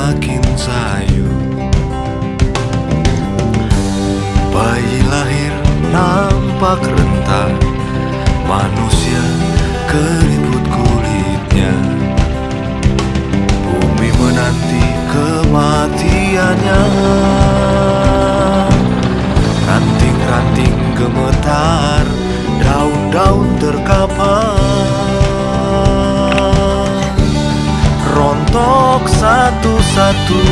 semakin sayu. Bayi lahir nampak rentan, manusia keriput kulitnya. Bumi menanti kematiannya. Ranting-ranting gemetar, daun-daun terkapar, rontok satu-satu.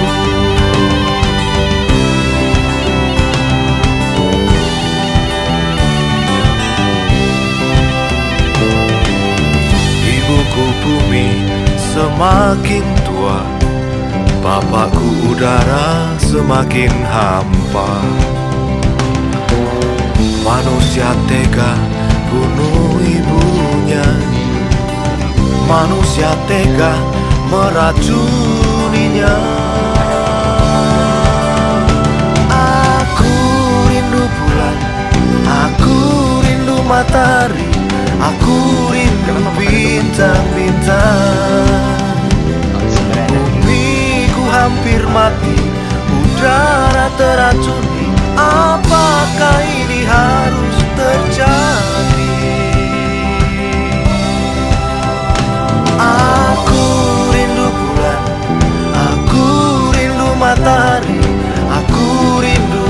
Ibuku bumi semakin tua, bapakku udara semakin hampa. Manusia tega bunuh ibunya, manusia tega meracuninya. Aku rindu bulan, aku rindu matahari, aku rindu bintang-bintang. Bumiku hampir mati, udara teracuni. Apakah ini harus terjadi? Aku rindu bulan, aku rindu matahari, aku rindu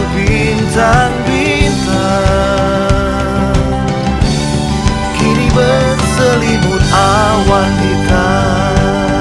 bintang-bintang. Kini berselimut awan hitam.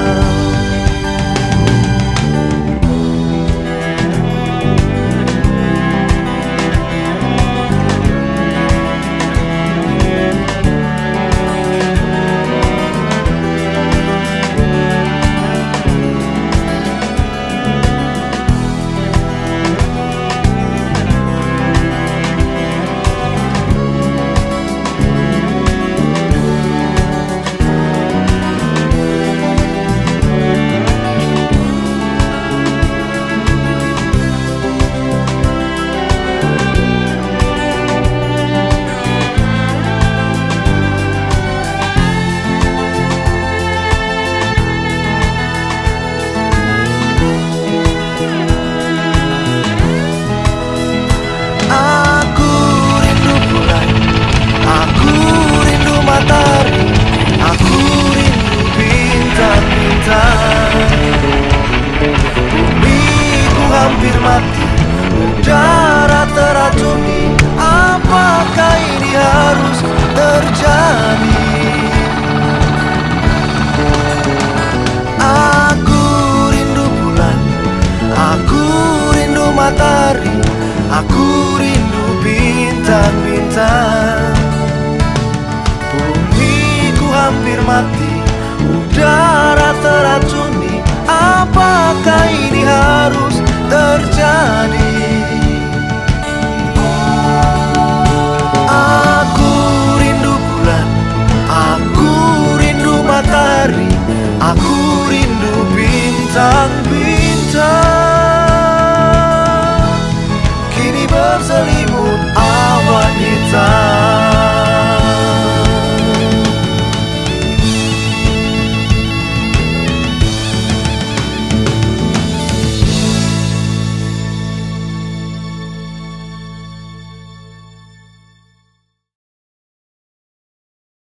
Bumiku hampir mati, udara teracuni. Apakah ini harus terjadi? Aku rindu bulan, aku rindu matahari, aku rindu bintang-bintang. Bumiku hampir mati, udara teracuni. Apakah ini harus terjadi? Aku rindu bulan, aku rindu matahari, aku rindu bintang.